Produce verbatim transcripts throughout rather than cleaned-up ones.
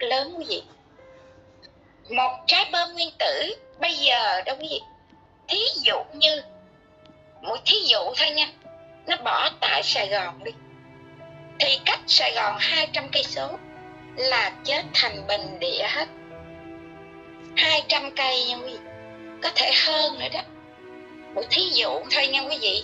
lớn quý vị. Một trái bom nguyên tử bây giờ đó quý vị, thí dụ như một thí dụ thôi nha, nó bỏ tại Sài Gòn đi, thì cách Sài Gòn hai trăm cây số là chết thành bình địa hết. Hai trăm cây nha quý vị, có thể hơn nữa đó. Một thí dụ thôi nha quý vị.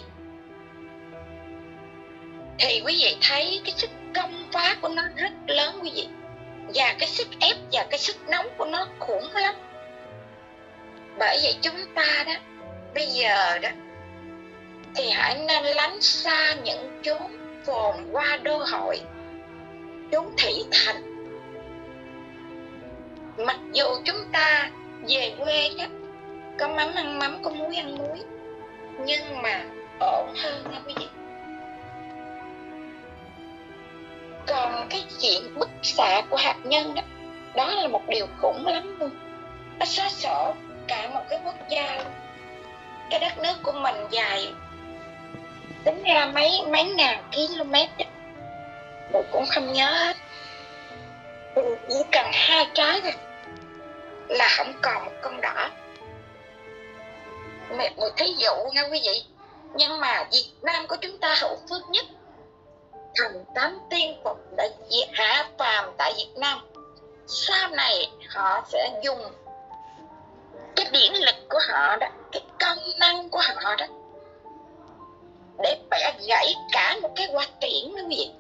Thì quý vị thấy cái sức công phá của nó rất lớn quý vị, và cái sức ép và cái sức nóng của nó khủng lắm. Bởi vậy chúng ta đó, bây giờ đó, thì hãy nên lánh xa những chốn phồn hoa đô hội, chốn thị thành. Mặc dù chúng ta về quê đó, có mắm ăn mắm, có muối ăn muối, nhưng mà ổn hơn nha quý vị. Còn cái chuyện bức xạ của hạt nhân đó, đó là một điều khủng lắm luôn. Nó xóa sổ cả một cái quốc gia luôn. Cái đất nước của mình dài tính ra mấy mấy ngàn km đó, tôi cũng không nhớ hết. Chỉ cần hai trái thôi là không còn một con đỏ. Một thí dụ nha quý vị. Nhưng mà Việt Nam của chúng ta hữu phước nhất. Thần tám tiên Phật đã hạ phàm tại Việt Nam. Sau này họ sẽ dùng cái điển lực của họ đó, cái công năng của họ đó, để bẻ gãy cả một cái hoa triển đó quý vị.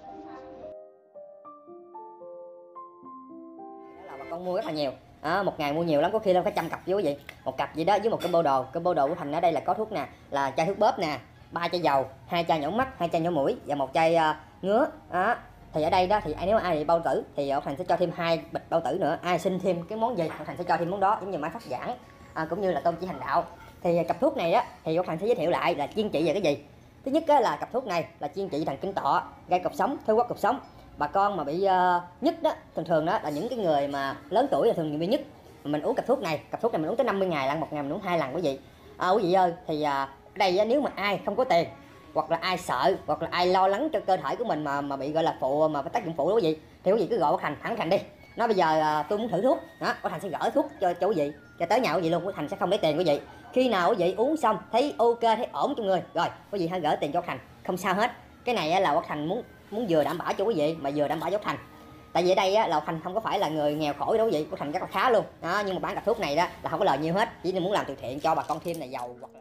Đó là bà con mua rất là nhiều. À, một ngày mua nhiều lắm, có khi lên phải trăm cặp với quý vị. Một cặp gì đó với một cái bô đồ. Cái bô đồ của Thành ở đây là có thuốc nè, là chai thuốc bóp nè, ba chai dầu, hai chai nhổ mắt, hai chai nhổ mũi và một chai uh, ngứa. Đó. Thì ở đây đó thì nếu ai bị bao tử thì ông Thành sẽ cho thêm hai bịch bao tử nữa. Ai xin thêm cái món gì ông Thành sẽ cho thêm món đó, giống như máy phát giảng à, cũng như là tôn chỉ hành đạo. Thì cặp thuốc này á thì ông Thành sẽ giới thiệu lại là chuyên trị về cái gì. Thứ nhất á, là cặp thuốc này là chuyên trị thần kinh tọa, gây cột sống, thiếu quắc cột sống. Bà con mà bị uh, nhức đó, thường thường đó là những cái người mà lớn tuổi là thường bị nhức. Mình uống cặp thuốc này, cặp thuốc này mình uống tới năm mươi ngày lần, một ngày mình uống hai lần quý vị. À, quý vị ơi, thì uh, ở đây uh, nếu mà ai không có tiền, hoặc là ai sợ, hoặc là ai lo lắng cho cơ thể của mình mà mà bị gọi là phụ, mà có tác dụng phụ đó quý vị, thì quý vị cứ gọi Quốc Thành, thẳng Thành đi. Nói bây giờ uh, tôi muốn thử thuốc, đó, Quốc Thành sẽ gửi thuốc cho, cho quý vị, cho tới nhà quý vị luôn. Quốc Thành sẽ không lấy tiền quý vị. Khi nào quý vị uống xong thấy ok, thấy ổn trong người, rồi quý vị hãy gửi tiền cho Quốc Thành, không sao hết. Cái này là Quốc Thành muốn muốn vừa đảm bảo cho quý vị mà vừa đảm bảo cho Quốc Thành. Tại vì ở đây á, là Quốc Thành không có phải là người nghèo khổ đâu quý vị, Quốc Thành rất là khá luôn. Đó, nhưng mà bán cặp thuốc này đó là không có lời nhiều hết, chỉ muốn làm từ thiện cho bà con thêm là giàu hoặc là.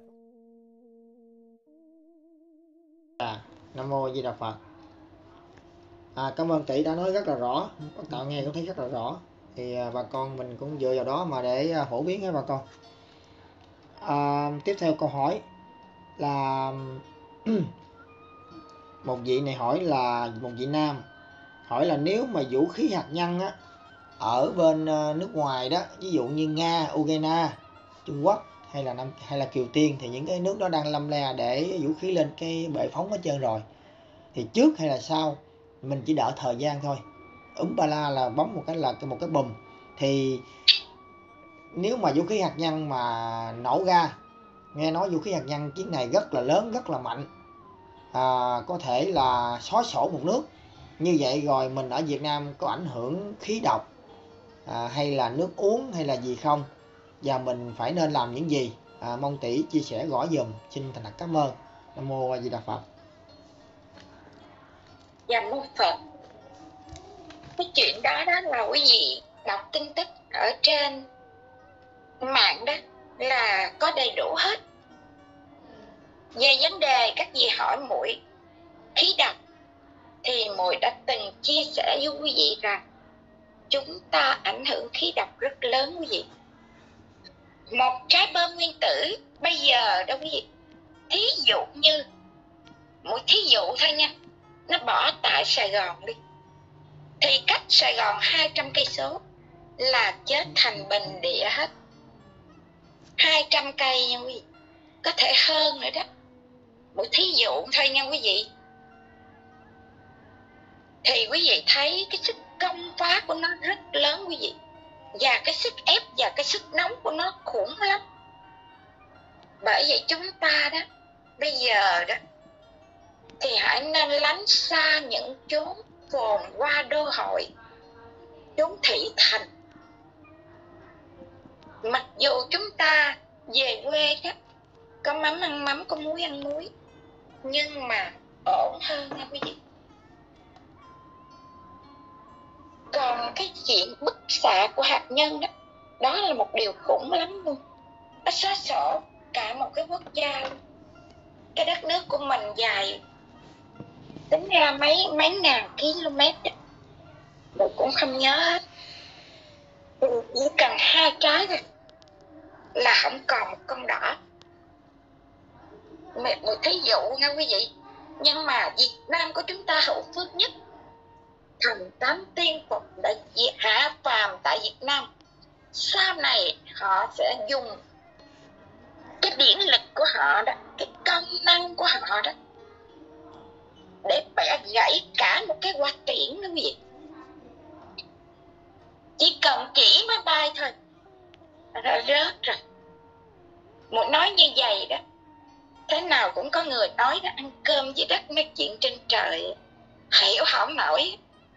À, Nam Mô Di Đà Phật. À, cảm ơn tỷ đã nói rất là rõ, bác Tạo nghe cũng thấy rất là rõ. Thì à, bà con mình cũng dựa vào đó mà để à, phổ biến với bà con. À, tiếp theo câu hỏi là một vị này hỏi là một vị nam hỏi là nếu mà vũ khí hạt nhân á ở bên à, nước ngoài đó, ví dụ như Nga, Ukraine, Trung Quốc hay là Nam hay là Triều Tiên, thì những cái nước đó đang lâm le để vũ khí lên cái bệ phóng hết trơn rồi, thì trước hay là sau mình chỉ đợi thời gian thôi. Úm ba la là bấm một cái là một cái bùm, thì nếu mà vũ khí hạt nhân mà nổ ra, nghe nói vũ khí hạt nhân chiến này rất là lớn, rất là mạnh, à, có thể là xóa sổ một nước. Như vậy rồi mình ở Việt Nam có ảnh hưởng khí độc à, hay là nước uống hay là gì không, và mình phải nên làm những gì? À, mong tỷ chia sẻ rõ dùm, xin thành thật cảm ơn. Nam Mô A Di Đà Phật. Dạ mô Phật. Cái chuyện đó đó là quý vị đọc tin tức ở trên mạng đó là có đầy đủ hết. Về vấn đề các vị hỏi muội khí độc thì muội đã từng chia sẻ với quý vị rằng chúng ta ảnh hưởng khí độc rất lớn quý vị. Một trái bom nguyên tử bây giờ đó quý vị, thí dụ như một thí dụ thôi nha, nó bỏ tại Sài Gòn đi, thì cách Sài Gòn hai trăm cây số là chết thành bình địa hết. Hai trăm cây nha quý vị, có thể hơn nữa đó. Một thí dụ thôi nha quý vị. Thì quý vị thấy cái sức công phá của nó rất lớn quý vị, và cái sức ép và cái sức nóng của nó khủng lắm. Bởi vậy chúng ta đó, bây giờ đó, thì hãy nên lánh xa những chốn phồn hoa đô hội, chốn thị thành. Mặc dù chúng ta về quê đó, có mắm ăn mắm, có muối ăn muối, nhưng mà ổn hơn nha quý vị. Còn cái chuyện bức xạ của hạt nhân đó, đó là một điều khủng lắm luôn. Nó xóa sổ cả một cái quốc gia luôn. Cái đất nước của mình dài tính ra mấy mấy ngàn km đó, tôi cũng không nhớ hết. Chỉ cần hai trái thôi là không còn một con đỏ. Một thí dụ nha quý vị. Nhưng mà Việt Nam của chúng ta hữu phước nhất, thần tám tiên Phật đã hạ phàm tại Việt Nam. Sau này họ sẽ dùng cái điển lực của họ đó, cái công năng của họ đó, để bẻ gãy cả một cái hoa triển đó quý vị. Chỉ cần chỉ máy bay thôi là rớt rồi. Một nói như vậy đó, thế nào cũng có người nói đó, ăn cơm dưới đất nói chuyện trên trời, hiểu không nổi.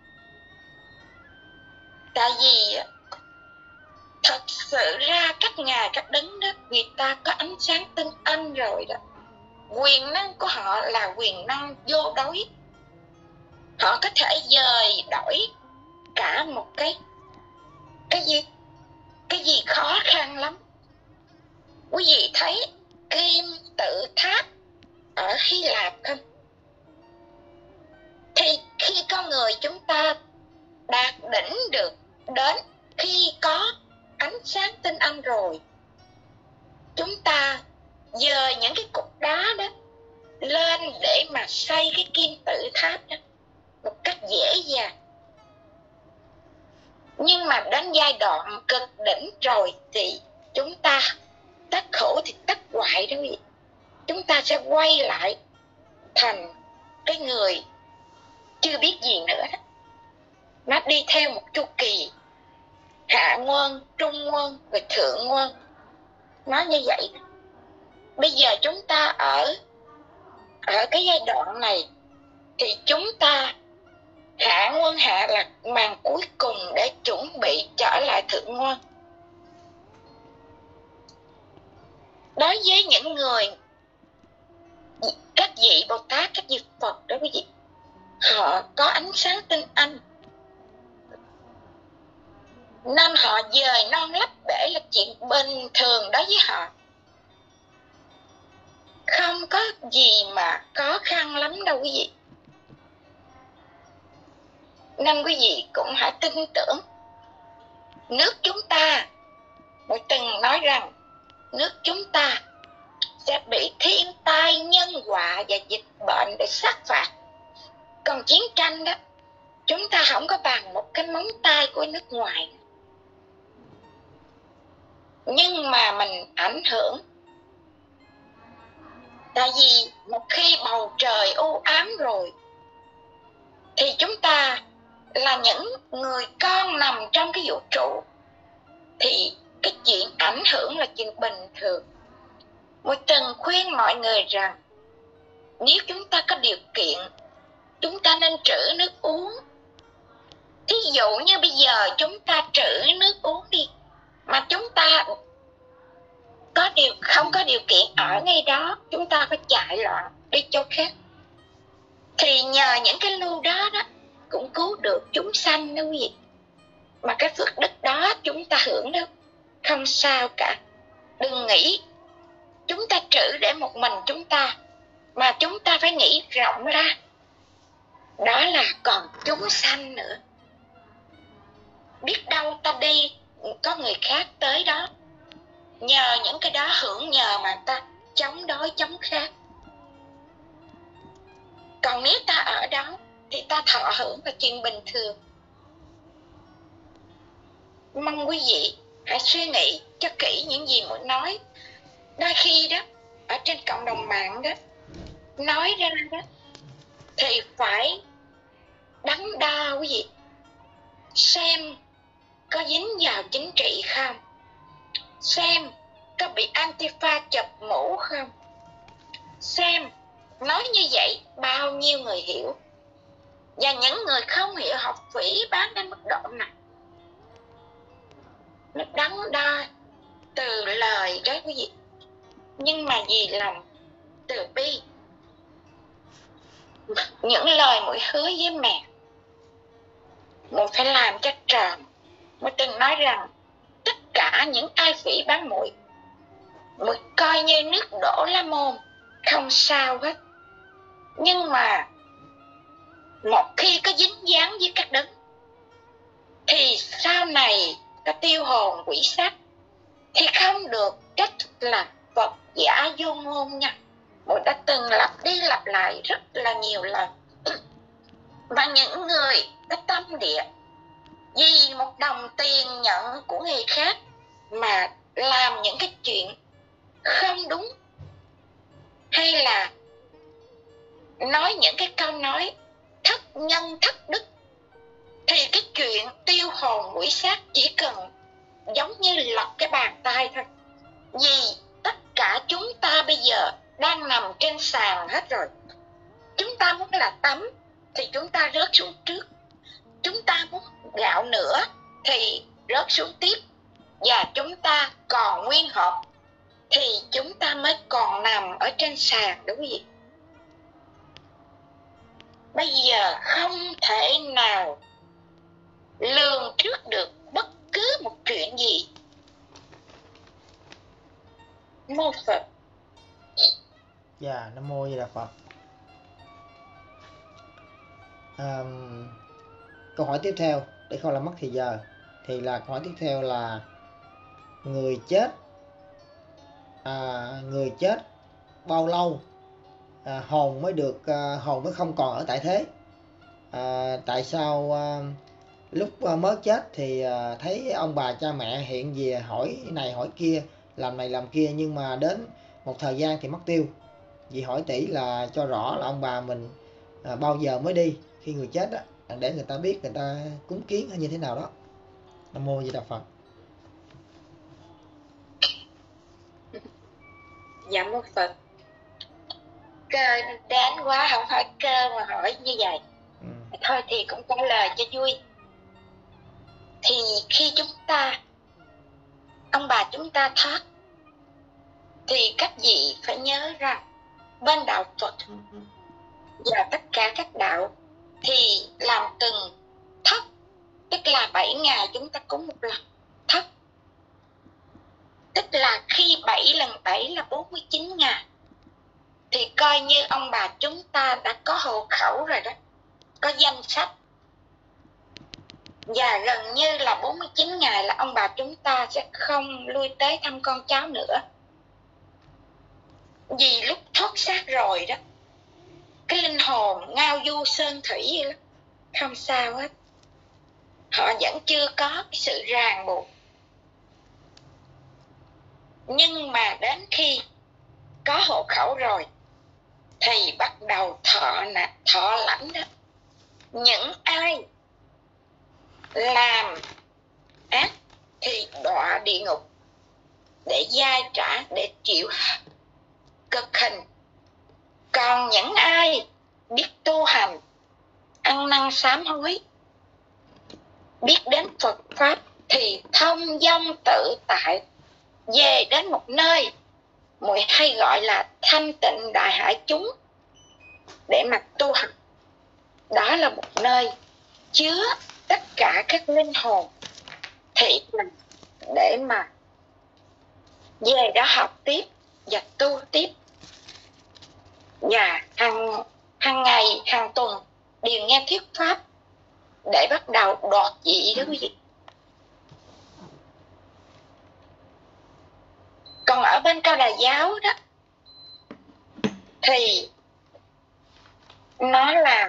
Tại vì thật sự ra các ngài các đấng đó, người ta có ánh sáng tinh anh rồi đó. Quyền năng của họ là quyền năng vô đối. Họ có thể dời đổi cả một cái cái gì cái gì khó khăn lắm. Quý vị thấy kim tự tháp ở Hy Lạp không? Thì khi con người chúng ta đạt đỉnh được đến khi có ánh sáng tinh anh rồi, chúng ta dời những cái cục đá đó lên để mà xây cái kim tự tháp đó một cách dễ dàng. Nhưng mà đến giai đoạn cực đỉnh rồi thì chúng ta tất khổ thì tất hoại đó quý vị. Chúng ta sẽ quay lại thành cái người chưa biết gì nữa đó. Nó đi theo một chu kỳ hạ nguồn, trung nguồn, rồi thượng nguồn. Nó như vậy. Bây giờ chúng ta ở ở cái giai đoạn này thì chúng ta hạ nguồn hạ là màn cuối cùng để chuẩn bị trở lại thượng nguồn. Đối với những người các vị Bồ Tát, các vị Phật đó quý vị, họ có ánh sáng tinh anh nên họ dời non lấp bể là chuyện bình thường đối với họ, không có gì mà khó khăn lắm đâu quý vị. Nên quý vị cũng hãy tin tưởng. Nước chúng ta, tôi từng nói rằng nước chúng ta sẽ bị thiên tai, nhân họa và dịch bệnh để sát phạt. Còn chiến tranh đó, chúng ta không có bằng một cái móng tay của nước ngoài. Nhưng mà mình ảnh hưởng. Tại vì một khi bầu trời u ám rồi thì chúng ta là những người con nằm trong cái vũ trụ, thì cái chuyện ảnh hưởng là chuyện bình thường. Tôi từng khuyên mọi người rằng nếu chúng ta có điều kiện, chúng ta nên trữ nước uống. Thí dụ như bây giờ chúng ta trữ nước uống đi, mà chúng ta có điều không có điều kiện ở ngay đó, chúng ta phải chạy loạn đi chỗ khác, thì nhờ những cái lưu đó đó cũng cứu được chúng sanh đó quý vị. Mà cái phước đức đó chúng ta hưởng đâu, không sao cả. Đừng nghĩ chúng ta trữ để một mình chúng ta, mà chúng ta phải nghĩ rộng ra, đó là còn chúng sanh nữa. Biết đâu ta đi có người khác tới đó, nhờ những cái đó hưởng, nhờ mà ta chống đói chống khát. Còn nếu ta ở đó thì ta thọ hưởng là chuyện bình thường. Mong quý vị hãy suy nghĩ cho kỹ những gì muốn nói. Đôi khi đó ở trên cộng đồng mạng đó nói ra đó thì phải đắn đo quý vị, xem có dính vào chính trị không, xem có bị Antifa chụp mũ không, xem nói như vậy bao nhiêu người hiểu, và những người không hiểu học phỉ bán đến mức độ này. đo từ lời đó quý vị, nhưng mà vì lòng từ bi. Những lời muội hứa với mẹ, muội phải làm cho tròn. Muội từng nói rằng tất cả những ai phỉ báng muội, muội coi như nước đổ lá môn, không sao hết. Nhưng mà một khi có dính dáng với các đấng thì sau này có tiêu hồn quỷ sát thì không được trách là Phật giả vô ngôn nha. Muội đã từng lặp đi lặp lại rất là nhiều lần. Và những người có tâm địa vì một đồng tiền nhận của người khác mà làm những cái chuyện không đúng, hay là nói những cái câu nói thất nhân thất đức, thì cái chuyện tiêu hồn quỷ sát chỉ cần giống như lật cái bàn tay thôi. Vì tất cả chúng ta bây giờ đang nằm trên sàn hết rồi. Chúng ta muốn là tắm thì chúng ta rớt xuống trước, chúng ta muốn gạo nữa thì rớt xuống tiếp, và chúng ta còn nguyên hộp thì chúng ta mới còn nằm ở trên sàn, đúng không? Bây giờ không thể nào lường trước được bất cứ một chuyện gì. Mô Phật. Dạ, Nam Mô Di Đà Phật. À, câu hỏi tiếp theo, để không làm mất thì giờ, thì là câu hỏi tiếp theo là người chết à, người chết bao lâu à, hồn mới được à, hồn mới không còn ở tại thế? À, tại sao à, lúc à, mới chết thì à, thấy ông bà cha mẹ hiện về hỏi này hỏi kia, làm này làm kia, nhưng mà đến một thời gian thì mất tiêu? Vì hỏi tỷ là cho rõ là ông bà mình à, bao giờ mới đi khi người chết đó, để người ta biết, người ta cúng kiến hay như thế nào đó. Nam Mô Di Đà Phật. Dạ Mô Phật. Cơ đáng quá, không hỏi cơ mà hỏi như vậy. ừ. Thôi thì cũng trả lời cho vui. Thì khi chúng ta, ông bà chúng ta thoát, thì các vị phải nhớ rằng bên đạo Phật và tất cả các đạo thì làm từng thất, tức là bảy ngày chúng ta cúng một lần thất, tức là khi bảy lần bảy là bốn mươi chín ngày, thì coi như ông bà chúng ta đã có hộ khẩu rồi đó, có danh sách. Và gần như là bốn mươi chín ngày là ông bà chúng ta sẽ không lui tới thăm con cháu nữa. Vì lúc thoát xác rồi đó, cái linh hồn ngao du sơn thủy vậy đó, không sao hết. Họ vẫn chưa có cái sự ràng buộc. Nhưng mà đến khi có hộ khẩu rồi thì bắt đầu thọ nè, thọ lãnh đó. Những ai làm ác thì đọa địa ngục để dai trả, để chịu cực hình. Còn những ai biết tu hành, ăn năn sám hối, biết đến Phật Pháp thì thông dong tự tại, về đến một nơi muội hay gọi là thanh tịnh đại hải chúng để mà tu hành. Đó là một nơi chứa tất cả các linh hồn thị mình, để mà về đó học tiếp và tu tiếp. Và hàng, hàng ngày, hàng tuần đều nghe thuyết pháp để bắt đầu đoạt dị đó quý vị. Còn ở bên Cao Đà giáo đó thì nó là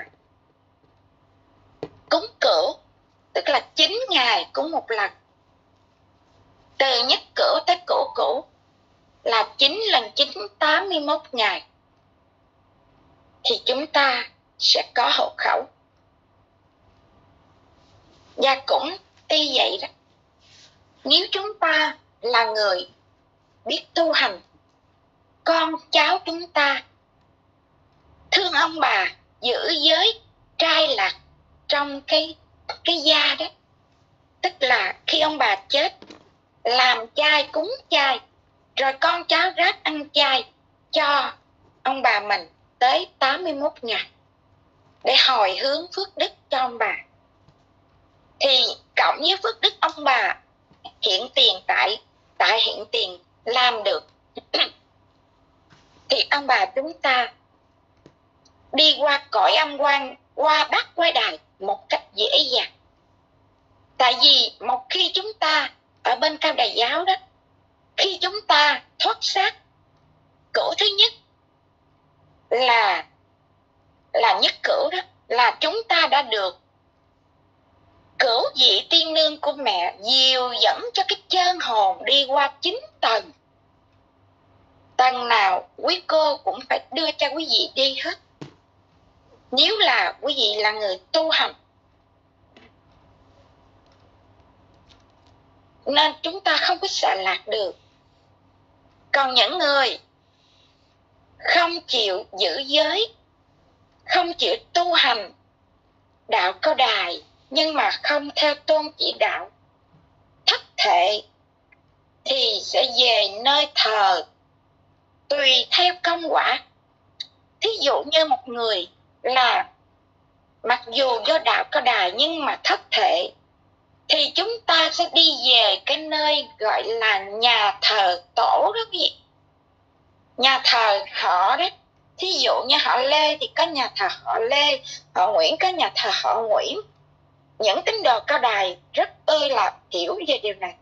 cúng cửu, tức là chín ngày cúng một lần. Từ nhất cửu tới cửu cửu là chín lần chín, tám mươi mốt ngày. Thì chúng ta sẽ có hộ khẩu. Và cũng y vậy đó, nếu chúng ta là người biết tu hành, con cháu chúng ta thương ông bà, giữ giới trai lạc trong cái, cái gia đó, tức là khi ông bà chết làm chay cúng chay, rồi con cháu ráp ăn chay cho ông bà mình tới tám mươi mốt ngày để hồi hướng phước đức cho ông bà. Thì cộng với phước đức ông bà hiện tiền tại tại hiện tiền làm được thì ông bà chúng ta đi qua cõi âm quan, qua bát quái đài một cách dễ dàng. Tại vì một khi chúng ta ở bên Cao Đài giáo đó, khi chúng ta thoát xác, cửu thứ nhất là là nhất cửu đó, là chúng ta đã được cửu vị tiên nương của mẹ dìu dẫn cho cái chân hồn đi qua chín tầng. Tầng nào quý cô cũng phải đưa cho quý vị đi hết, nếu là quý vị là người tu hành. Nên chúng ta không có sợ lạc được. Còn những người không chịu giữ giới, không chịu tu hành đạo Cao Đài, nhưng mà không theo tôn chỉ đạo, thất thệ, thì sẽ về nơi thờ tùy theo công quả. Thí dụ như một người là mặc dù do đạo Cao Đài nhưng mà thất thệ, thì chúng ta sẽ đi về cái nơi gọi là nhà thờ tổ đó quý vị. Nhà thờ họ đấy. Thí dụ như họ Lê thì có nhà thờ họ Lê, họ Nguyễn có nhà thờ họ Nguyễn. Những tín đồ Cao Đài rất ơi là hiểu về điều này.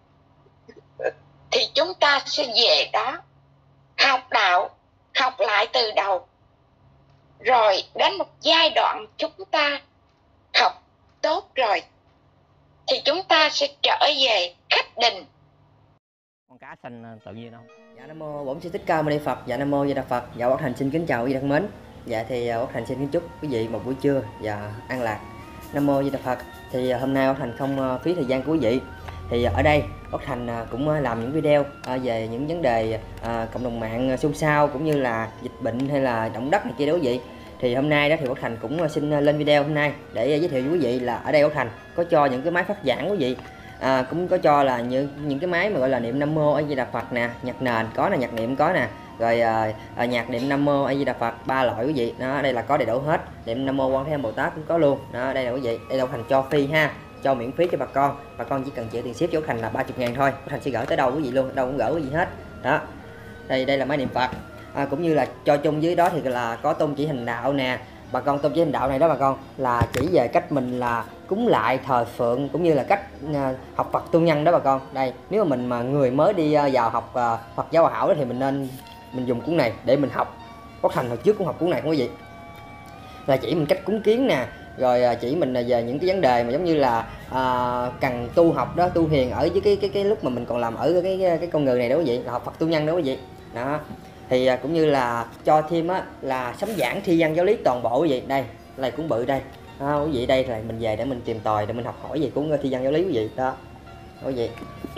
Thì chúng ta sẽ về đó học đạo, học lại từ đầu. Rồi đến một giai đoạn chúng ta học tốt rồi thì chúng ta sẽ trở về khách đình. Con cá xanh tự nhiên không? Dạ Nam Mô Bổn Sư Thích Ca Mâu Ni Phật. Dạ Nam Mô Di Đà Phật. Dạ Quốc Thành xin kính chào quý vị thân mến. Dạ thì Quốc Thành xin kính chúc quý vị một buổi trưa và an lạc. Nam Mô Di Đà Phật. Thì hôm nay Quốc Thành không phí thời gian của quý vị. Thì ở đây Quốc Thành cũng làm những video về những vấn đề cộng đồng mạng xôn xao, cũng như là dịch bệnh hay là động đất này kia đó quý vị. Thì hôm nay đó thì Quốc Thành cũng xin lên video hôm nay để giới thiệu với quý vị là ở đây Quốc Thành có cho những cái máy phát giảng quý vị. À, cũng có cho là những những cái máy mà gọi là niệm Nam Mô A Di Đà Phật nè, nhạc nền có nè, nhạc niệm có nè, rồi à, à, nhạc niệm Nam Mô A Di Đà Phật ba loại quý vị. Đó, đây là có đầy đủ hết. Niệm Nam Mô Quan Thế Âm Bồ Tát cũng có luôn. Đó, đây là quý vị. Đây là Quốc Thành cho free ha, cho miễn phí cho bà con. Bà con chỉ cần chịu tiền ship cho Quốc Thành là ba mươi ngàn thôi. Quốc Thành sẽ gửi tới đâu quý vị luôn, đâu cũng gửi quý vị hết. Đó. Đây đây là máy niệm Phật. À, cũng như là cho chung dưới đó thì là có tôn chỉ hành đạo nè. Bà con tôn chỉ hành đạo này đó bà con là chỉ về cách mình là cúng lại thờ phượng, cũng như là cách uh, học Phật tu nhân đó bà con. Đây, nếu mà mình mà người mới đi uh, vào học uh, Phật giáo Hòa Hảo đó thì mình nên mình dùng cuốn này để mình học. Quốc Thành hồi trước cũng học cuốn này không quý vị. Là chỉ mình cách cúng kiến nè, rồi uh, chỉ mình uh, về những cái vấn đề mà giống như là uh, cần tu học đó, tu hiền ở với cái cái cái lúc mà mình còn làm ở cái cái, cái con người này đó quý vị, là học Phật tu nhân đó quý vị. Đó. Thì cũng như là cho thêm á là sấm giảng thi văn giáo lý toàn bộ quý vị. Đây là cuốn bự đây. Đó, quý vị đây là mình về để mình tìm tòi để mình học hỏi về cuốn thi văn giáo lý quý vị đó. Quý vị.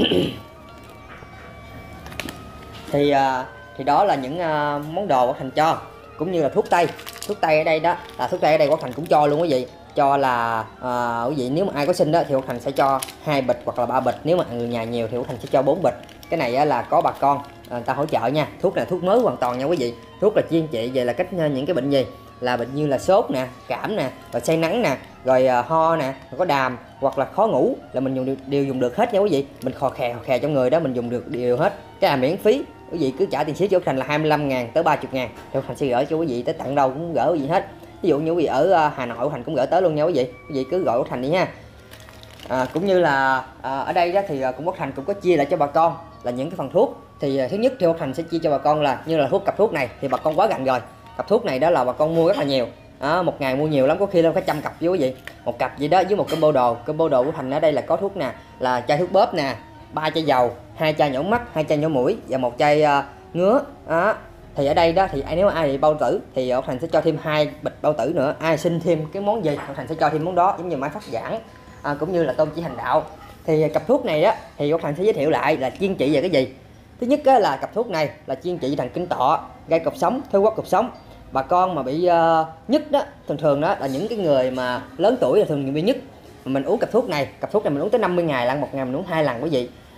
thì thì đó là những món đồ Quốc Thành cho, cũng như là thuốc tây. Thuốc tây ở đây đó là thuốc tây ở đây Quốc Thành cũng cho luôn quý vị. Cho là à, quý vị nếu mà ai có xin đó thì Quốc Thành sẽ cho hai bịch hoặc là ba bịch, nếu mà người nhà nhiều thì Quốc Thành sẽ cho bốn bịch. Cái này là có bà con người ta hỗ trợ nha. Thuốc là thuốc mới hoàn toàn nha quý vị. Thuốc là chuyên trị về là cách những cái bệnh gì, là bệnh như là sốt nè, cảm nè, rồi say nắng nè, rồi uh, ho nè, rồi có đàm hoặc là khó ngủ là mình dùng đều, đều dùng được hết nha quý vị. Mình khò khè khò khè trong người đó mình dùng được đều hết. Cái là miễn phí. Quý vị cứ trả tiền ship cho Quốc Thành là hai mươi lăm ngàn tới ba mươi ngàn. Thì Quốc Thành sẽ gửi cho quý vị tới tận đâu cũng gửi quý vị hết. Ví dụ như quý vị ở uh, Hà Nội Quốc Thành cũng gửi tới luôn nha quý vị. Quý vị cứ gọi Quốc Thành đi ha. À, cũng như là à, ở đây đó thì cũng Quốc Thành cũng có chia lại cho bà con là những cái phần thuốc. Thì thứ nhất thì Quốc Thành sẽ chia cho bà con là như là thuốc cặp thuốc này thì bà con quá gành rồi. Cặp thuốc này đó là bà con mua rất là nhiều. Đó, một ngày mua nhiều lắm, có khi lên cả trăm cặp với quý vị. Một cặp gì đó với một combo đồ. Combo đồ của Thành ở đây là có thuốc nè, là chai thuốc bóp nè, ba chai dầu, hai chai nhổ mắt, hai chai nhổ mũi và một chai uh, ngứa. Đó. Thì ở đây đó thì nếu ai bị bao tử thì Quốc Thành sẽ cho thêm hai bịch bao tử nữa. Ai xin thêm cái món gì Quốc Thành sẽ cho thêm món đó, giống như máy phát giảng à, cũng như là tôn chỉ hành đạo. Thì cặp thuốc này đó thì Quốc Thành sẽ giới thiệu lại là chuyên trị về cái gì. Thứ nhất á, là cặp thuốc này là chuyên trị thần kinh tọa, gây cột sống, thiếu quắc cột sống. Bà con mà bị uh, nhức đó, thường thường đó là những cái người mà lớn tuổi là thường bị nhức. Mà mình uống cặp thuốc này, cặp thuốc này mình uống tới năm mươi ngày lần, một ngày mình uống hai lần quý vị.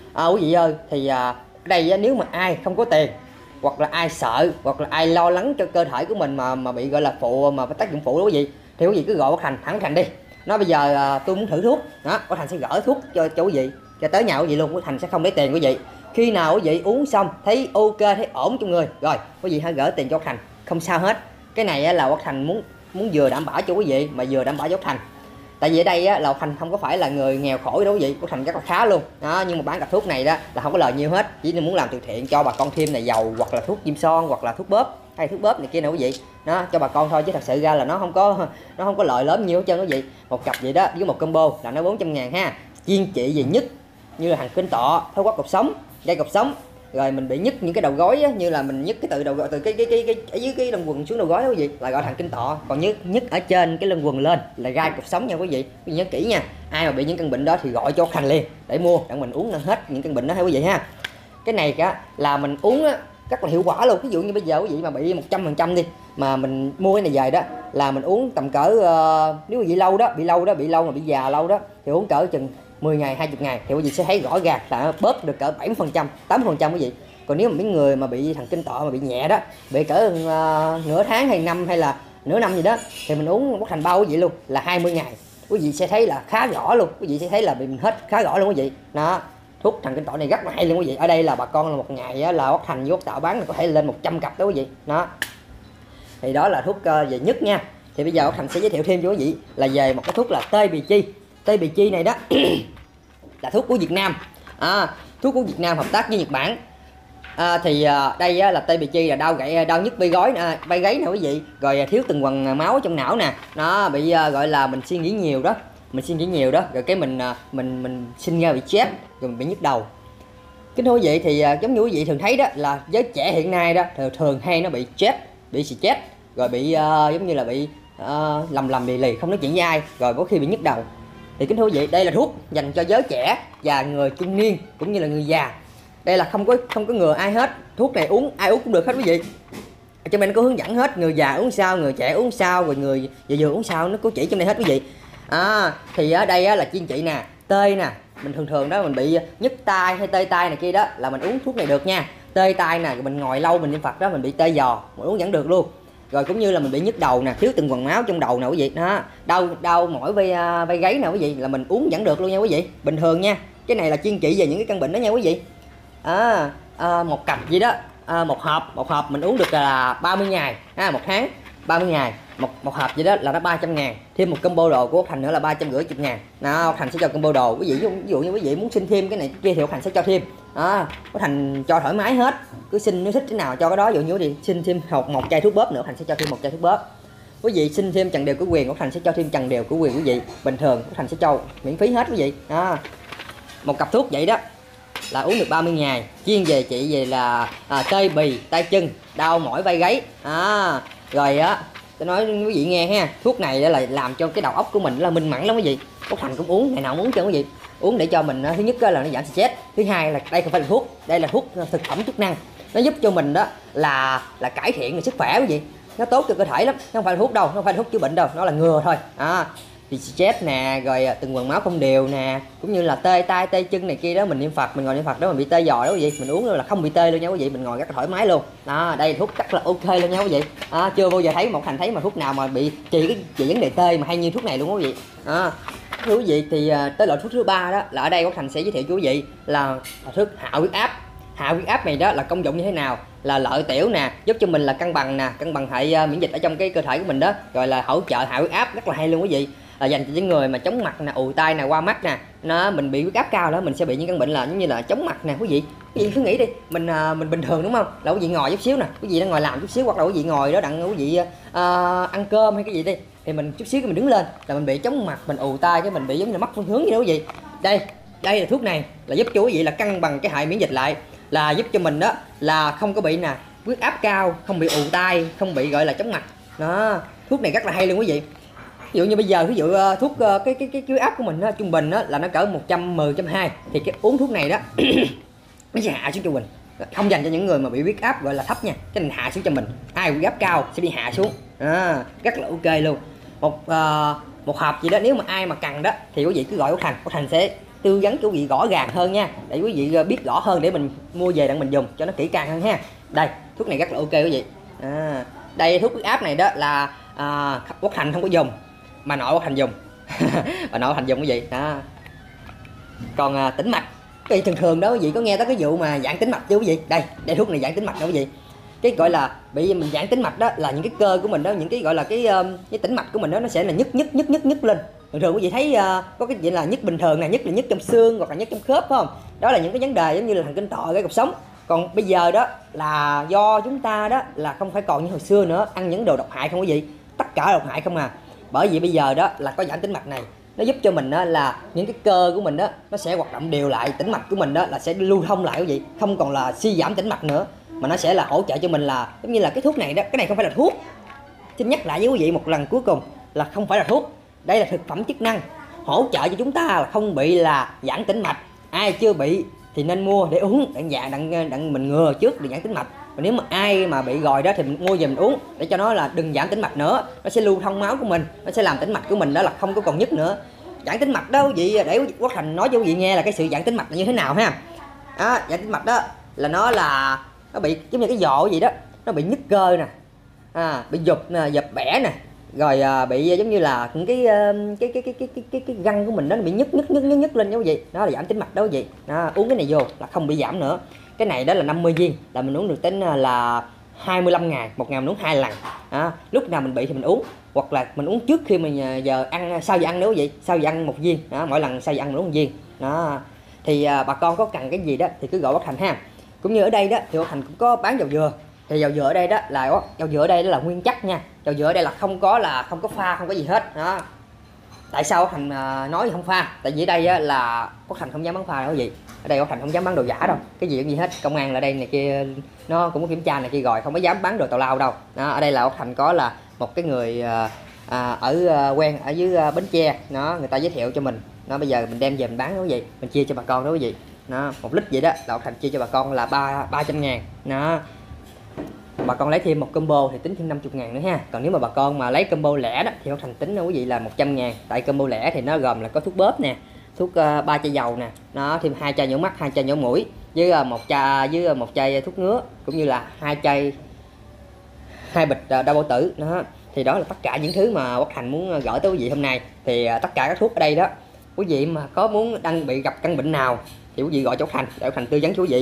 à, quý vị ơi, thì à, đây nếu mà ai không có tiền, hoặc là ai sợ, hoặc là ai lo lắng cho cơ thể của mình mà mà bị gọi là phụ, mà tác dụng phụ đó quý vị, thì quý vị cứ gọi Quốc Thành, thẳng Quốc Thành đi, nói bây giờ à, tôi muốn thử thuốc đó, Quốc Thành sẽ gửi thuốc cho cho quý vị, cho tới nhà quý vị luôn. Quốc Thành sẽ không lấy tiền quý vị. Khi nào quý vị uống xong thấy ok, thấy ổn trong người rồi, quý vị hãy gửi tiền cho Quốc Thành, không sao hết. Cái này là Quốc Thành muốn muốn vừa đảm bảo cho quý vị mà vừa đảm bảo cho Quốc Thành. Tại vì ở đây á, là Quốc Thành không có phải là người nghèo khổ đâu quý vị, Quốc Thành rất là khá luôn đó, nhưng mà bán cặp thuốc này đó là không có lời nhiều hết, chỉ muốn làm từ thiện cho bà con thêm này dầu, hoặc là thuốc chim son, hoặc là thuốc bóp hay thuốc bóp này kia nè quý vị, đó cho bà con thôi, chứ thật sự ra là nó không có nó không có lợi lớn nhiều hết trơn quý vị. Một cặp vậy đó với một combo là nó bốn trăm ngàn ha, chuyên trị về nhức như là hàng kinh tọ, thói quắc cột sống, dây cột sống, rồi mình bị nhức những cái đầu gối á, như là mình nhức cái từ đầu từ cái cái cái, cái ở dưới cái lưng quần xuống đầu gối đó quý vị, là gọi thằng kinh tọ. Còn nhức nhức ở trên cái lưng quần lên là gai cột sống nha quý vị. Quý vị nhớ kỹ nha, ai mà bị những căn bệnh đó thì gọi cho Thành liền để mua, để mình uống hết những căn bệnh đó ha quý vị ha. Cái này cả là mình uống á rất là hiệu quả luôn. Ví dụ như bây giờ quý vị mà bị một trăm phần trăm đi, mà mình mua cái này về đó là mình uống tầm cỡ uh, nếu mà bị lâu đó bị lâu đó bị lâu mà bị già lâu đó thì uống cỡ chừng mười ngày hai mươi ngày thì quý vị sẽ thấy rõ ràng là nó bóp được cỡ bảy mươi phần trăm tám mươi phần trăm quý vị. Còn nếu mà mấy người mà bị thần kinh tọa mà bị nhẹ đó, bị cỡ uh, nửa tháng hay năm hay là nửa năm gì đó thì mình uống Quốc Thành bao quý vị luôn là hai mươi ngày, quý vị sẽ thấy là khá rõ luôn, quý vị sẽ thấy là bị mình hết khá rõ luôn quý vị đó. Thuốc thần kinh tọa này rất là hay luôn quý vị. Ở đây là bà con là một ngày á, là Quốc Thành với Quốc Tạo bán là có thể lên một trăm cặp đó quý vị đó. Thì đó là thuốc uh, về nhức nha. Thì bây giờ Quốc Thành sẽ giới thiệu thêm cho quý vị là về một cái thuốc là tê bì chi. Tê bì chi này đó là thuốc của Việt Nam, à, thuốc của Việt Nam hợp tác với Nhật Bản. À, thì à, đây á, là tê bì chi là đau gãy đau nhức vai gối nè, vai gáy nè quý vị, rồi thiếu từng quầng máu trong não nè, nó bị à, gọi là mình suy nghĩ nhiều đó, mình suy nghĩ nhiều đó, rồi cái mình à, mình mình sinh ra bị chết, rồi mình bị nhức đầu. Kính thưa quý vị, thì à, giống như quý vị thường thấy đó là giới trẻ hiện nay đó thường, thường hay nó bị chết, bị xì chết, rồi bị à, giống như là bị à, lầm lầm lì lì, không nói chuyện với ai, rồi có khi bị nhức đầu. Thì kính thưa quý vị, đây là thuốc dành cho giới trẻ và người trung niên cũng như là người già. Đây là không có không có ngừa ai hết, thuốc này uống ai uống cũng được hết quý vị. Cho mình có hướng dẫn hết, người già uống sao, người trẻ uống sao, rồi người già vừa uống sao, nó có chỉ trong đây hết quý vị. À, thì ở đây á, là chuyên trị nè, tê nè, mình thường thường đó mình bị nhức tai hay tê tai này kia đó là mình uống thuốc này được nha. Tê tai nè, mình ngồi lâu mình niệm Phật đó mình bị tê giò, mình uống vẫn được luôn. Rồi cũng như là mình bị nhức đầu nè, thiếu từng quầng máu trong đầu nè quý vị đó, đau đau mỏi vai vai gáy nè quý vị, là mình uống vẫn được luôn nha quý vị, bình thường nha. Cái này là chuyên trị về những cái căn bệnh đó nha quý vị. À, à, một cặp gì đó, à, một hộp một hộp mình uống được là ba mươi ngày, à, một tháng ba mươi ngày, một một hộp gì đó là nó ba trăm ngàn, thêm một combo đồ của Quốc Thành nữa là ba trăm rưỡi chục ngàn. Đó, Quốc Thành sẽ cho combo đồ quý vị, ví dụ như quý vị muốn xin thêm cái này kia thì Quốc Thành sẽ cho thêm. Đó, Quốc Thành cho thoải mái hết, cứ xin nếu thích cái nào cho cái đó. Ví dụ như thì xin thêm một một chai thuốc bóp nữa, Quốc Thành sẽ cho thêm một chai thuốc bóp. Quý vị xin thêm trần đều của quyền, Quốc Thành sẽ cho thêm trần đều của quyền quý vị. Bình thường Quốc Thành sẽ cho miễn phí hết quý vị. Đó, một cặp thuốc vậy đó là uống được ba mươi ngày, chuyên về trị về là à, tê bì, tay chân, đau mỏi vai gáy. À, rồi á, tôi nói quý vị nghe ha, thuốc này là làm cho cái đầu óc của mình là minh mẫn lắm quý vị. Quốc Thành cũng uống, ngày nào cũng uống cho quý vị. Uống để cho mình thứ nhất là nó giảm stress, thứ hai là đây không phải là thuốc, đây là thuốc thực phẩm chức năng, nó giúp cho mình đó là là cải thiện được sức khỏe quý vị, nó tốt cho cơ thể lắm, không phải là thuốc đâu, không phải là thuốc chữa bệnh đâu, nó là ngừa thôi. À, thì stress nè, rồi từng quầng máu không đều nè, cũng như là tê tay tê chân này kia đó, mình niệm Phật, mình ngồi niệm Phật đó mình bị tê giò đó quý vị, mình uống là không bị tê luôn nha quý vị, mình ngồi rất là thoải mái luôn. Đó, đây thuốc rất là ok luôn nha quý vị. À, chưa bao giờ thấy một Thành thấy mà thuốc nào mà bị trị cái trị vấn đề tê mà hay như thuốc này luôn quý vị. À, thưa quý vị, thì tới loại thuốc thứ ba đó là ở đây Quốc Thành sẽ giới thiệu cho quý vị là thuốc hạ huyết áp. Hạ huyết áp này đó là công dụng như thế nào? Là lợi tiểu nè, giúp cho mình là cân bằng nè, cân bằng hệ miễn dịch ở trong cái cơ thể của mình đó, rồi là hỗ trợ hạ huyết áp rất là hay luôn quý vị. Là dành cho những người mà chóng mặt nè, ù tai nè, qua mắt nè, nó mình bị huyết áp cao đó, mình sẽ bị những căn bệnh là giống như là chóng mặt nè quý vị. Quý vị cứ nghĩ đi, mình mình bình thường đúng không? Là quý vị ngồi chút xíu nè, quý vị đang ngồi làm chút xíu, hoặc là quý vị ngồi đó đặng quý vị uh, ăn cơm hay cái gì đi, thì mình chút xíu cái mình đứng lên là mình bị chóng mặt, mình ù tai, cái mình bị giống như mất phương hướng vậy đó quý vị. Đây, đây là thuốc này là giúp cho quý vị là cân bằng cái hệ miễn dịch lại, là giúp cho mình đó là không có bị nè huyết áp cao, không bị ù tai, không bị gọi là chóng mặt. Đó, thuốc này rất là hay luôn quý vị. Ví dụ như bây giờ ví dụ thuốc cái cái cái huyết áp của mình đó, trung bình đó, là nó cỡ một trăm mười, một trăm hai thì cái uống thuốc này đó nó sẽ hạ xuống trung bình, không dành cho những người mà bị huyết áp gọi là thấp nha, cái này hạ xuống cho mình, ai huyết áp cao sẽ bị hạ xuống. À, rất là ok luôn. Một uh, một hộp gì đó nếu mà ai mà cần đó thì quý vị cứ gọi Quốc Thành, Quốc Thành sẽ tư vấn cho quý vị rõ ràng hơn nha, để quý vị biết rõ hơn để mình mua về đặng mình dùng cho nó kỹ càng hơn ha. Đây thuốc này rất là ok quý vị. À, đây thuốc huyết áp này đó là à, Quốc Thành không có dùng mà nội Quốc Thành dùng. Bà nội Quốc Thành dùng cái gì đó. Còn à, tĩnh mạch thì thường thường đó quý vị có nghe tới cái vụ mà giãn tĩnh mạch chưa quý vị? Đây đây thuốc này giãn tĩnh mạch đó quý vị. Cái gọi là bị mình giãn tĩnh mạch đó là những cái cơ của mình đó, những cái gọi là cái cái tĩnh mạch của mình đó nó sẽ là nhức nhức nhức nhức nhức lên. Thường thường quý vị thấy uh, có cái gì là nhức bình thường này, nhức là nhức trong xương hoặc là nhức trong khớp phải không? Đó là những cái vấn đề giống như là thần kinh tọa, cái cột sống. Còn bây giờ đó là do chúng ta đó là không phải còn như hồi xưa nữa, ăn những đồ độc hại không quý vị, tất cả độc hại không à. Bởi vì bây giờ đó là có giãn tĩnh mạch này, nó giúp cho mình đó là những cái cơ của mình đó nó sẽ hoạt động đều lại, tĩnh mạch của mình đó là sẽ lưu thông lại quý vị, không còn là suy giảm tĩnh mạch nữa, mà nó sẽ là hỗ trợ cho mình là giống như là cái thuốc này đó, cái này không phải là thuốc. Xin nhắc lại với quý vị một lần cuối cùng là không phải là thuốc, đây là thực phẩm chức năng hỗ trợ cho chúng ta là không bị là giãn tĩnh mạch. Ai chưa bị thì nên mua để uống, đặng dạ đặng đặng mình ngừa trước để giãn tĩnh mạch. Và nếu mà ai mà bị rồi đó thì mình mua về mình uống để cho nó là đừng giãn tĩnh mạch nữa, nó sẽ lưu thông máu của mình, nó sẽ làm tĩnh mạch của mình đó là không có còn nhức nữa. Giãn tĩnh mạch đó quý vị, để Quốc Thành nói cho quý vị nghe là cái sự giãn tĩnh mạch là như thế nào ha. Đó, giãn tĩnh mạch đó là nó là nó bị giống như cái giò gì đó, nó bị nhức cơ nè, à, bị giật nè, giật bẻ nè, rồi à, bị giống như là những cái cái cái cái cái cái cái, cái răng của mình đó nó bị nhức nhức nhức nhức nhức lên đó quý vị. Đó là giảm tĩnh mạch đó quý vị. Đó, uống cái này vô là không bị giảm nữa. Cái này đó là năm mươi viên là mình uống được tính là hai mươi lăm ngày, một ngày mình uống hai lần. Đó, lúc nào mình bị thì mình uống, hoặc là mình uống trước khi mình giờ ăn, sau giờ ăn nữa quý vị, sau giờ ăn một viên. Đó, mỗi lần sau giờ ăn mình uống một viên. Đó. Thì à, bà con có cần cái gì đó thì cứ gọi Quốc Thành ha. Cũng như ở đây đó thì Quốc Thành cũng có bán dầu dừa. Thì dầu dừa ở đây đó là dầu dừa ở đây đó là nguyên chất nha. Dầu dừa ở đây là không có là không có pha, không có gì hết. Đó. Tại sao Quốc Thành nói không pha? Tại vì ở đây á, là Quốc Thành không dám bán pha đâu quý vị. Ở đây Quốc Thành không dám bán đồ giả đâu. Cái gì cũng gì hết. Công an là đây này kia nó cũng có kiểm tra này kia rồi, không có dám bán đồ tào lao đâu. Đó, ở đây là Quốc Thành có là một cái người à, ở à, quen ở dưới à, Bến Tre, nó người ta giới thiệu cho mình. Nó bây giờ mình đem về mình bán đó quý vị, mình chia cho bà con đó quý vị. Nó một lít vậy đó là Quốc Thành chia cho bà con là ba ba trăm ngàn. Nó bà con lấy thêm một combo thì tính thêm năm mươi ngàn nữa ha. Còn nếu mà bà con mà lấy combo lẻ đó thì Quốc Thành tính đó quý vị là một trăm ngàn. Tại combo lẻ thì nó gồm là có thuốc bóp nè, thuốc uh, ba chai dầu nè, nó thêm hai chai nhổ mắt, hai chai nhổ mũi, với uh, một chai với uh, một chai thuốc ngứa, cũng như là hai chai hai bịch uh, đau bao tử. Đó thì đó là tất cả những thứ mà Quốc Thành muốn gửi tới quý vị hôm nay. Thì uh, tất cả các thuốc ở đây đó, quý vị mà có muốn đang bị gặp căn bệnh nào thì quý vị gọi cho Quốc Thành để Quốc Thành tư vấn cho quý vị.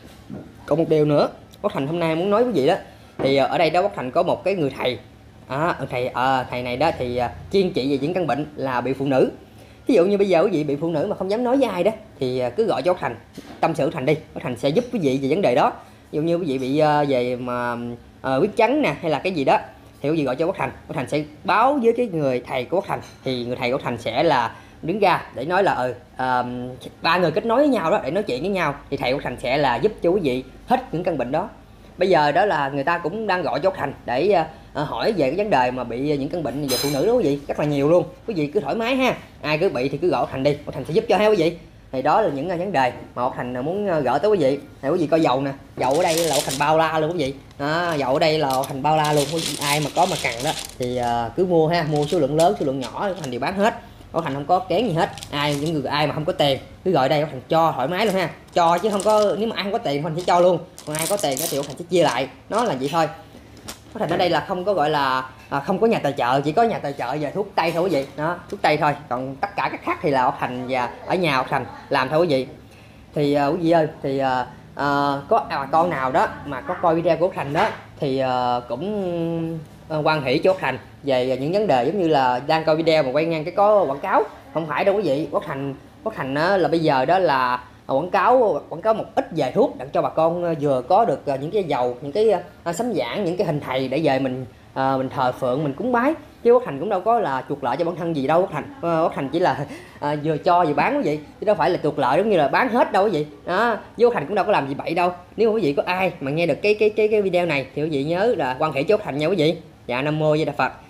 Còn một điều nữa Quốc Thành hôm nay muốn nói với quý vị đó, thì ở đây đó Quốc Thành có một cái người thầy, à, thầy à, thầy này đó thì uh, chuyên trị về những căn bệnh là bị phụ nữ. Ví dụ như bây giờ quý vị bị phụ nữ mà không dám nói với ai đó thì uh, cứ gọi cho Quốc Thành, tâm sự Quốc Thành đi, Quốc Thành sẽ giúp quý vị về vấn đề đó. Ví dụ như quý vị bị uh, về mà uh, huyết trắng nè hay là cái gì đó thì quý vị gọi cho Quốc Thành, Quốc Thành sẽ báo với cái người thầy của Quốc Thành, thì người thầy của Quốc Thành sẽ là đứng ra để nói là ừ uh, ba người kết nối với nhau đó để nói chuyện với nhau, thì thầy Quốc Thành sẽ là giúp cho quý vị hết những căn bệnh đó. Bây giờ đó là người ta cũng đang gọi cho Quốc Thành để uh, hỏi về cái vấn đề mà bị những căn bệnh về phụ nữ đó quý vị, rất là nhiều luôn. Quý vị cứ thoải mái ha, ai cứ bị thì cứ gọi Quốc Thành đi, Quốc Thành sẽ giúp cho ha quý vị. Thì đó là những uh, vấn đề mà Quốc Thành muốn uh, gửi tới quý vị. Thì quý vị coi dầu nè, dầu ở đây là Quốc Thành bao la luôn quý vị. Đó, dầu ở đây là Quốc Thành bao la luôn. Ai mà có mà cần đó thì uh, cứ mua ha, mua số lượng lớn, số lượng nhỏ Quốc Thành đều bán hết. Quốc Thành không có kén gì hết. Ai những người ai mà không có tiền cứ gọi đây Quốc Thành cho thoải mái luôn ha, cho chứ không có, nếu mà ai không có tiền Quốc Thành sẽ cho luôn, còn ai có tiền thì Quốc Thành sẽ chia lại, nó là vậy thôi. Quốc Thành ở đây là không có gọi là à, không có nhà tài trợ, chỉ có nhà tài trợ về thuốc tây thôi quý vị, đó thuốc tây thôi, còn tất cả các khác thì là Quốc Thành và ở nhà Quốc Thành làm thôi quý vị. Thì uh, quý vị ơi, thì uh, uh, có bà con nào đó mà có coi video của Quốc Thành đó thì uh, cũng uh, quan hỷ cho Quốc Thành về những vấn đề giống như là đang coi video mà quay ngang cái có quảng cáo, không phải đâu quý vị. Quốc Thành Quốc Thành đó là bây giờ đó là quảng cáo quảng cáo một ít về thuốc để cho bà con vừa có được những cái dầu, những cái uh, sấm giảng, những cái hình thầy để về mình uh, mình thờ phượng, mình cúng bái, chứ Quốc Thành cũng đâu có là chuộc lợi cho bản thân gì đâu. Quốc Thành uh, Quốc Thành chỉ là uh, vừa cho vừa bán quý vị, chứ đâu phải là chuộc lợi giống như là bán hết đâu quý vị. Đó, với Quốc Thành cũng đâu có làm gì bậy đâu. Nếu mà quý vị có ai mà nghe được cái cái cái cái video này thì quý vị nhớ là quan hệ cho Quốc Thành nha quý vị. Dạ, Nam Mô Di Đà Phật.